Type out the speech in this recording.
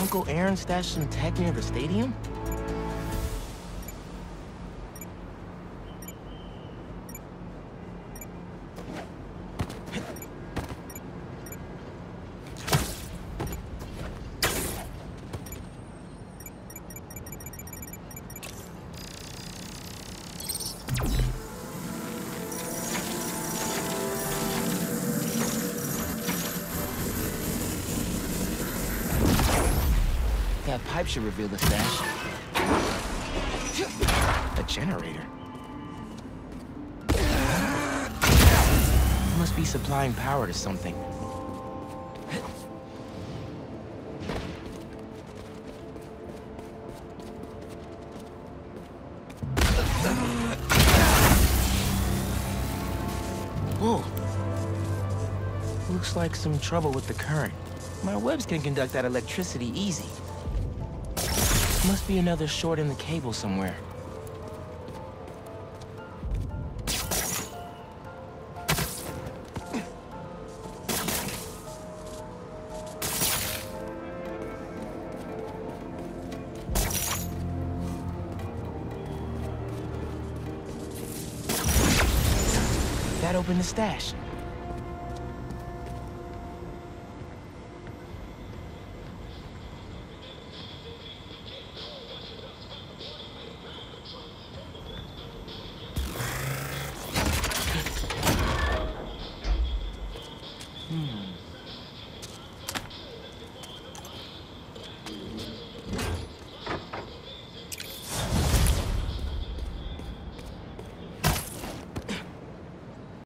Uncle Aaron stashed some tech near the stadium? That pipe should reveal the stash. A generator. Must be supplying power to something. Whoa. Looks like some trouble with the current. My webs can conduct that electricity easy. Must be another short in the cable somewhere. That opened the stash.